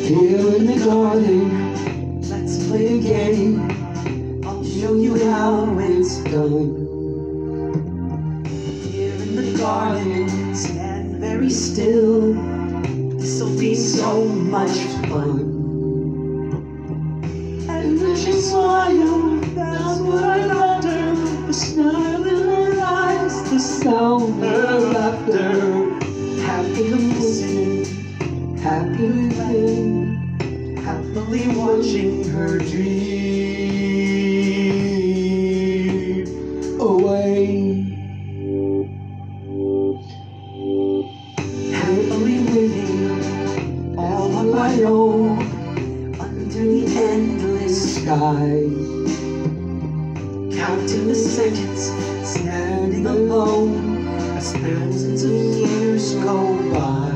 Here in the garden, let's play a game. I'll show you how it's done. Here in the garden, stand very still. This'll be so much fun. And then she smiled, that's what I'm after. The smile in her eyes, the sound of her laughter. Happily listening, happily living, happily watching her dream away. Happily living all on my own under the endless sky, counting the seconds, standing alone as thousands of years go by.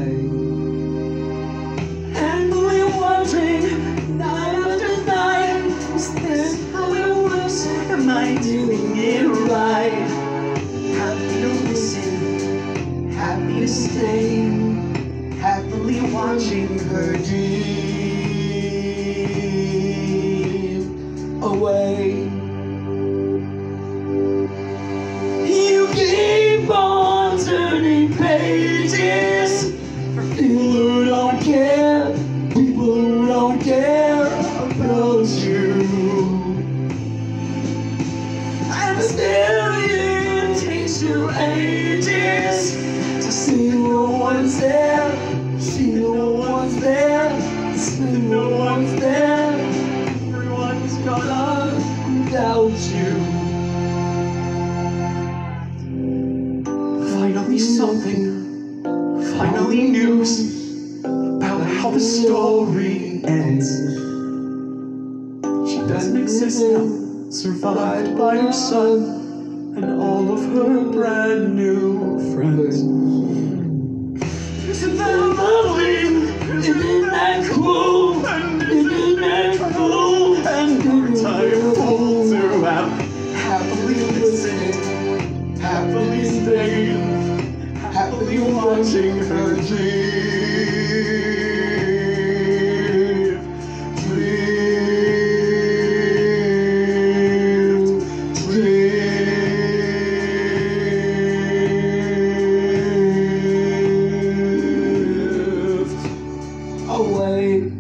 Happily wondering night after night, is this how it works? Am I doing it right? Happy to listen, happy to stay, happily watching her dream away. You keep on turning pages for people who don't care, people who don't care about you. And still it takes you ages to see no one's there, see no one's there, see no one's there. Everyone's gone without you. Finally something, finally news about how the story ends. She doesn't exist now, survived by her son and all of her brand new friends. Isn't that lovely? Isn't that cool? And isn't that cool? And aren't I a fool to have happily listened, happily staying, happily watching her dream away.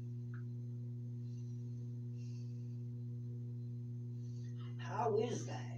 How is that?